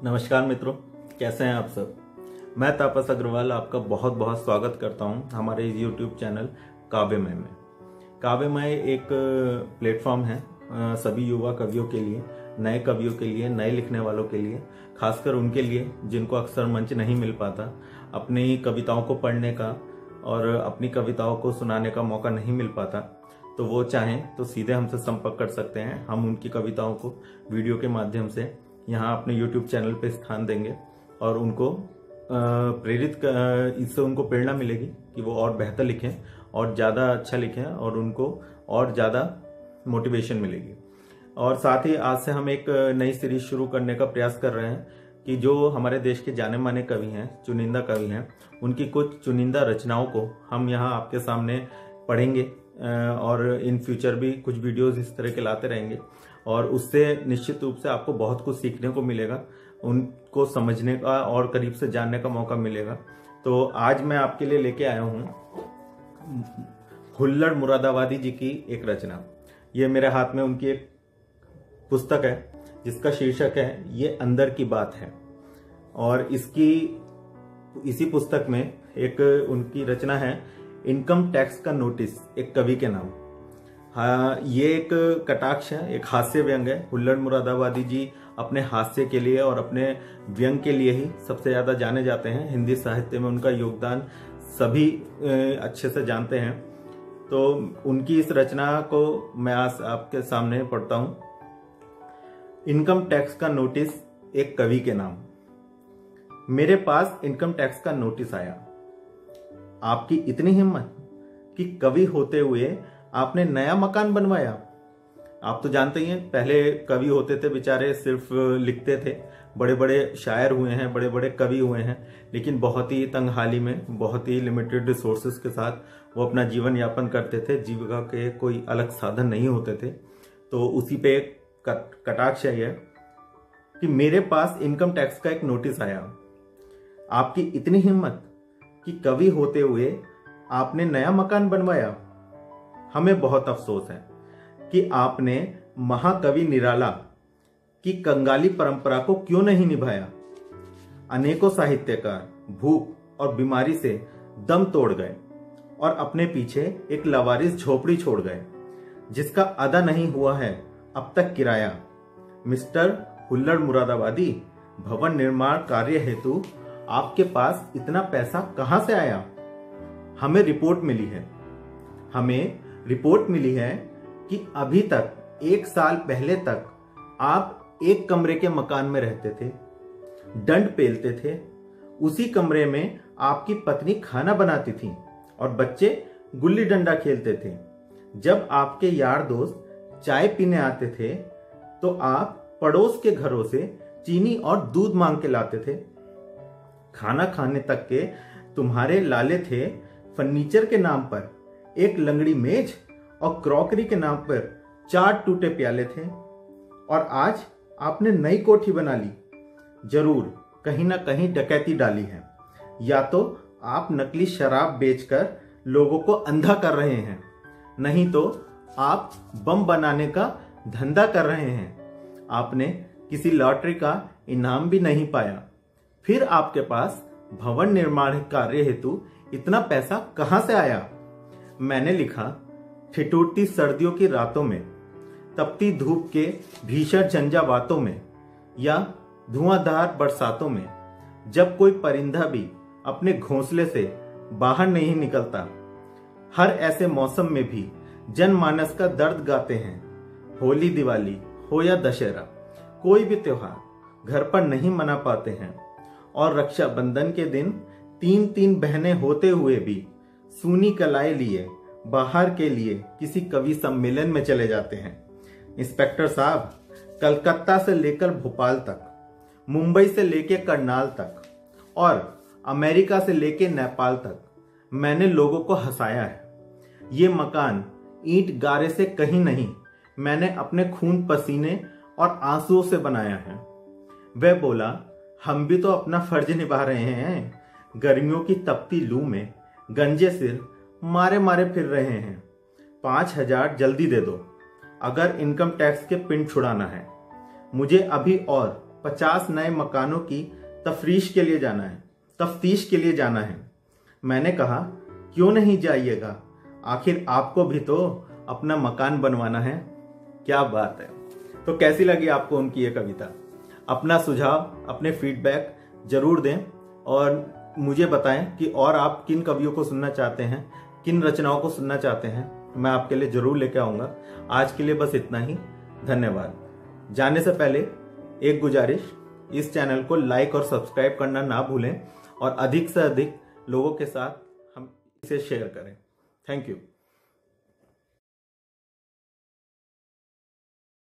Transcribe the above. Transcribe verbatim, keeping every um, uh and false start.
नमस्कार मित्रों, कैसे हैं आप सब। मैं तापस अग्रवाल आपका बहुत बहुत स्वागत करता हूं हमारे यूट्यूब चैनल काव्यमय में। काव्यमय एक प्लेटफॉर्म है सभी युवा कवियों के लिए, नए कवियों के लिए, नए लिखने वालों के लिए, खासकर उनके लिए जिनको अक्सर मंच नहीं मिल पाता, अपनी कविताओं को पढ़ने का और अपनी कविताओं को सुनाने का मौका नहीं मिल पाता। तो वो चाहें तो सीधे हमसे संपर्क कर सकते हैं। हम उनकी कविताओं को वीडियो के माध्यम से यहाँ अपने यूट्यूब चैनल पे स्थान देंगे और उनको प्रेरित, इससे उनको प्रेरणा मिलेगी कि वो और बेहतर लिखें और ज़्यादा अच्छा लिखें और उनको और ज़्यादा मोटिवेशन मिलेगी। और साथ ही आज से हम एक नई सीरीज शुरू करने का प्रयास कर रहे हैं कि जो हमारे देश के जाने माने कवि हैं, चुनिंदा कवि हैं, उनकी कुछ चुनिंदा रचनाओं को हम यहाँ आपके सामने पढ़ेंगे और इन फ्यूचर भी कुछ वीडियोस इस तरह के लाते रहेंगे और उससे निश्चित रूप से आपको बहुत कुछ सीखने को मिलेगा, उनको समझने का और करीब से जानने का मौका मिलेगा। तो आज मैं आपके लिए लेके आया हूँ हुल्लड़ मुरादाबादी जी की एक रचना। ये मेरे हाथ में उनकी एक पुस्तक है जिसका शीर्षक है ये अंदर की बात है। और इसकी इसी पुस्तक में एक उनकी रचना है इनकम टैक्स का नोटिस, एक कवि के नाम। हाँ, ये एक कटाक्ष है, एक हास्य व्यंग है। हुल्लड़ मुरादाबादी जी अपने हास्य के लिए और अपने व्यंग के लिए ही सबसे ज्यादा जाने जाते हैं। हिंदी साहित्य में उनका योगदान सभी अच्छे से जानते हैं। तो उनकी इस रचना को मैं आज आपके सामने पढ़ता हूं। इनकम टैक्स का नोटिस, एक कवि के नाम। मेरे पास इनकम टैक्स का नोटिस आया। आपकी इतनी हिम्मत कि कवि होते हुए आपने नया मकान बनवाया। आप तो जानते ही हैं, पहले कवि होते थे बेचारे, सिर्फ लिखते थे। बड़े बड़े शायर हुए हैं, बड़े बड़े कवि हुए हैं, लेकिन बहुत ही तंगहाली में, बहुत ही लिमिटेड रिसोर्सेज के साथ वो अपना जीवन यापन करते थे। जीविका के कोई अलग साधन नहीं होते थे। तो उसी पे एक कटाक्ष है कि मेरे पास इनकम टैक्स का एक नोटिस आया। आपकी इतनी हिम्मत कि कवि होते हुए आपने नया मकान बनवाया। हमें बहुत अफसोस है कि आपने महाकवि निराला की कंगाली परंपरा को क्यों नहीं निभाया। अनेकों साहित्यकार भूख और बीमारी से दम तोड़ गए और अपने पीछे एक लवारिस झोपड़ी छोड़ गए जिसका अदा नहीं हुआ है अब तक किराया। मिस्टर हुल्लड़ मुरादाबादी, भवन निर्माण कार्य हेतु आपके पास इतना पैसा कहां से आया। हमें रिपोर्ट मिली है हमें रिपोर्ट मिली है कि अभी तक एक साल पहले तक आप एक कमरे के मकान में रहते थे, डंड पेलते थे। उसी कमरे में आपकी पत्नी खाना बनाती थी और बच्चे गुल्ली डंडा खेलते थे। जब आपके यार दोस्त चाय पीने आते थे तो आप पड़ोस के घरों से चीनी और दूध मांग के लाते थे। खाना खाने तक के तुम्हारे लाले थे फर्नीचर के नाम पर एक लंगड़ी मेज और क्रॉकरी के नाम पर चार टूटे प्याले थे। और आज आपने नई कोठी बना ली। जरूर कहीं ना कहीं डकैती डाली है, या तो आप नकली शराब बेचकर लोगों को अंधा कर रहे हैं, नहीं तो आप बम बनाने का धंधा कर रहे हैं। आपने किसी लॉटरी का इनाम भी नहीं पाया, फिर आपके पास भवन निर्माण कार्य हेतु इतना पैसा कहां से आया। मैंने लिखा, ठिठुरती सर्दियों की रातों में, तपती धूप के भीषण झंझावातों में या धुआंधार बरसातों में, जब कोई परिंदा भी अपने घोंसले से बाहर नहीं निकलता, हर ऐसे मौसम में भी जनमानस का दर्द गाते हैं। होली, दिवाली हो या दशहरा, कोई भी त्योहार घर पर नहीं मना पाते हैं और रक्षाबंधन के दिन तीन तीन बहनें होते हुए भी सूनी कलाई लिए बाहर के लिए किसी कवि सम्मेलन में चले जाते हैं। इंस्पेक्टर साहब, कलकत्ता से लेकर भोपाल तक, मुंबई से लेकर करनाल तक और अमेरिका से लेकर नेपाल तक मैंने लोगों को हंसाया है। ये मकान ईंट गारे से कहीं नहीं, मैंने अपने खून पसीने और आंसुओं से बनाया है। वह बोला, हम भी तो अपना फर्ज निभा रहे हैं। गर्मियों की तपती लू में गंजे सिर मारे मारे फिर रहे हैं। पांच हजार जल्दी दे दो अगर इनकम टैक्स के पिन छुड़ाना है। मुझे अभी और पचास नए मकानों की तफरीश के लिए जाना है, तफ्तीश के लिए जाना है। मैंने कहा क्यों नहीं जाइएगा, आखिर आपको भी तो अपना मकान बनवाना है। क्या बात है। तो कैसी लगी आपको उनकी ये कविता? अपना सुझाव, अपने फीडबैक जरूर दें और मुझे बताएं कि और आप किन कवियों को सुनना चाहते हैं, किन रचनाओं को सुनना चाहते हैं। मैं आपके लिए जरूर लेके आऊंगा। आज के लिए बस इतना ही। धन्यवाद। जाने से पहले एक गुजारिश, इस चैनल को लाइक और सब्सक्राइब करना ना भूलें और अधिक से अधिक लोगों के साथ हम इसे शेयर करें। Thank you.